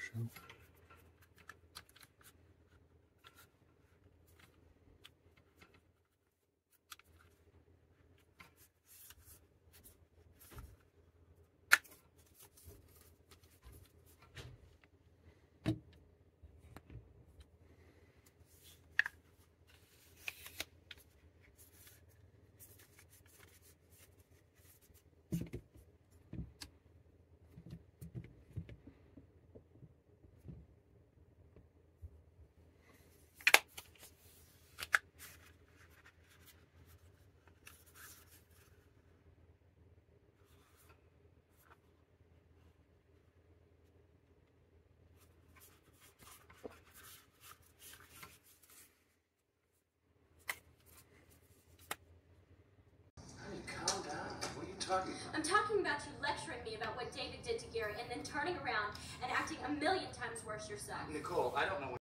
show. I'm talking about you lecturing me about what David did to Gary and then turning around and acting a million times worse yourself. Nicole, I don't know what